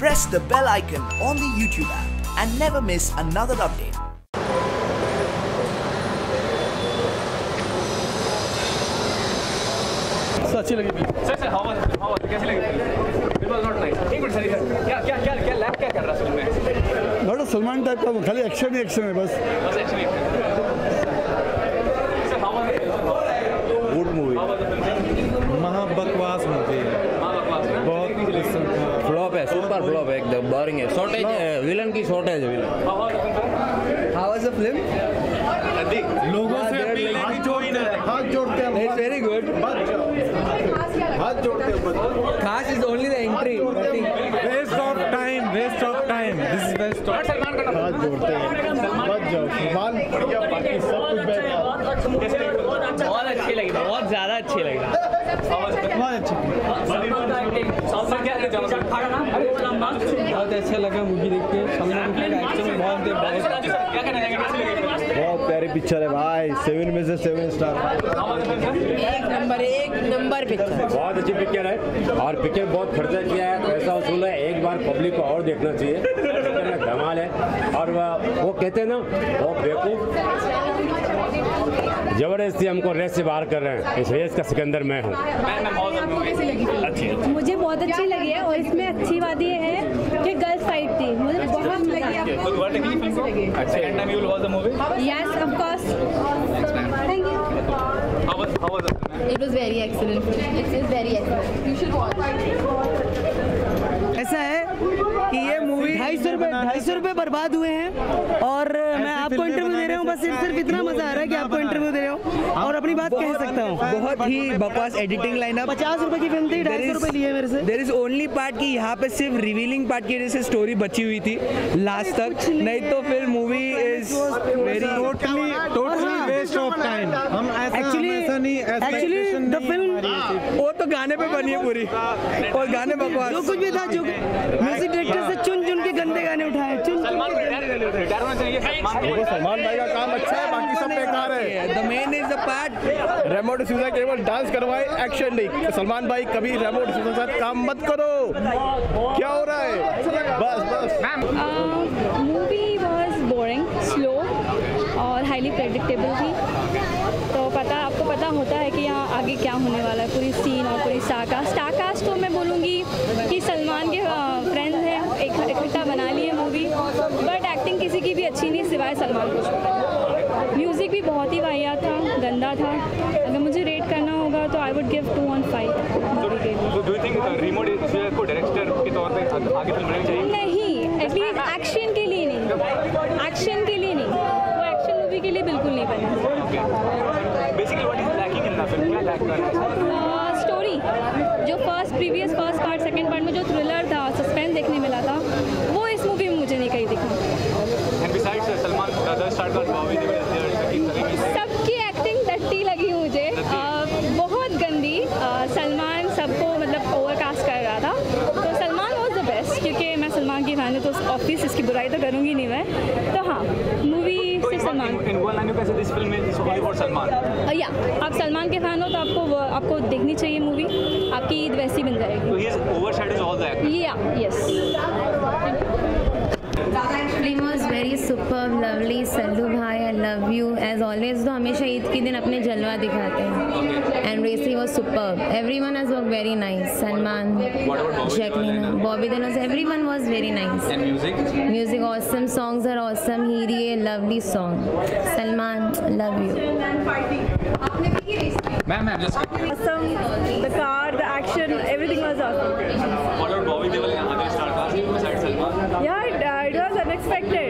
press the bell icon on the YouTube app and never miss another update. अच्छी लगी sir हवा कैसी लगी? It was not nice. एक मिनट सर, क्या लैग क्या कर रहा है फिल्म में? थोड़ा सलमान टाइप का खाली एक्शन ही एक्शन है बस एक्शन ही सर। हवा गुड मूवी, महा बकवास मूवी है, बहुत फ्लॉप है, सुपर फ्लॉप है, एकदम बोरिंग है, शॉर्टेज है, विलन की शॉर्टेज है villain. How was the film? लोगों से अपील है कि जो ही ना हाथ जोड़ते हैं, इट्स वेरी गुड। हाथ जोड़ते हैं, खास is only the entry. Waste of time, waste of time, this is waste of Salman का हाथ जोड़ते हैं, बच जाओ सलमान, बाकी सब कुछ बेकार। बहुत अच्छी लगी, बहुत ज़्यादा अच्छी लगी, बहुत अच्छी, बहुत अच्छा लगा मूवी देख के। सलमान खान का एक्शन बहुत प्यारी पिक्चर है भाई, 7 में से 7 स्टार। एक नंबर पिक्चर, बहुत अच्छी पिक्चर है और पिक्चर बहुत खर्चा किया है, पैसा वसूल है, एक बार पब्लिक को और देखना चाहिए। पिक्चर में धमाल है और वो कहते हैं ना, वो बेवकूफ जबरदस्ती हमको रेस से बाहर कर रहे हैं, इस रेस का सिकंदर मैं हूँ। मुझे बहुत अच्छी लगी है और इसमें अच्छी बात ये है कि गर्ल्स फाइट थी, मुझे बहुत मजा आया। Yes, of course. Thank you. It was very excellent. It is very excellent. You should watch. ऐसा है कि ये मूवी 250 रुपये बर्बाद हुए हैं और मैं आपको इंटरव्यू दे रहा हूँ, बस सिर्फ इतना मजा आ रहा है कि आपको इंटरव्यू दे रहा हूँ और अपनी बात कह सकता हूँ। बहुत ही बकवास एडिटिंग लाइनअप। 50 रुपए की फिल्म थी, 250 रुपये लिए मेरे से। देयर इज ओनली पार्ट कि यहाँ पे सिर्फ रिवीलिंग पार्ट की वजह से स्टोरी बची हुई थी लास्ट तक, नहीं तो फिर movie is very totally waste of time. हम एक्चुअली द फिल्म वो तो गाने पे बनी है पूरी, और गाने बकवास जो कुछ भी था, जो म्यूजिक डायरेक्टर से चुन चुन के गंदे गाने उठाए, सलमान भाई का काम अच्छा है, बाकी सब बेकार है। The main is the part. Remo D'Souza केवल डांस करवाए, एक्शन नहीं। सलमान भाई कभी रेमो डिसूजा के साथ काम मत करो, क्या हो रहा है? बस मूवी वॉज बोरिंग, स्लो और हाईली प्रेडिक्टेबल थी। तो आपको पता होता है कि यहाँ आगे क्या होने वाला है, पूरी सीन और पूरी स्टारकास्ट तो मैं बोलूँगी कि सलमान के फ्रेंड्स हैं, इकट्ठा बना लिए मूवी, बट एक्टिंग किसी की भी अच्छी नहीं सिवाय सलमान को। म्यूज़िक भी बहुत ही वाहियात था, गंदा था। अगर मुझे रेट करना होगा तो I would give 2 on 5 movie के लिए। डू यू थिंक रिमो को डायरेक्टर के तौर पे आगे फिल्म बनानी चाहिए? नहीं, एटलीस्ट एक्शन के लिए नहीं, एक्शन के लिए नहीं, वो एक्शन मूवी के लिए बिल्कुल नहीं बने। Basically what is lacking in the film? क्या लैक कर रहा है? स्टोरी जो फर्स्ट पार्ट सेकंड पार्ट में जो थ्रिलर था, सस्पेंस देखने मिला था, वो इस मूवी में मुझे नहीं कहीं दिखा। And besides Salman the star का बॉबी सबकी एक्टिंग डट्टी लगी मुझे, बहुत गंदी। सलमान सबको मतलब ओवरकास्ट कर रहा था, तो सलमान वॉज द बेस्ट, क्योंकि मैं सलमान की फैन हूँ, तो ऑब्वियस इसकी बुराई तो करूँगी नहीं मैं। तो हाँ, मूवी सिर्फ सलमान। या आप सलमान के फैन हो तो आपको देखनी चाहिए मूवी, आपकी ईद वैसी बन जाएगी। या yes. Film was very superb, lovely. Sallu भाई, I love you as always. तो हमेशा ईद के दिन अपने जलवा दिखाते हैं। And Racy was superb. Everyone has worked very nice. Salman, Jacqueline, Bobby Deol, everyone was very nice. And music? Music awesome. Songs are awesome. Hiri, lovely song. Salman, love you. Ma'am, just Awesome. The car, the action, everything was awesome. what about Bobby Deol and other star cast besides Salman? Yeah, it was unexpected.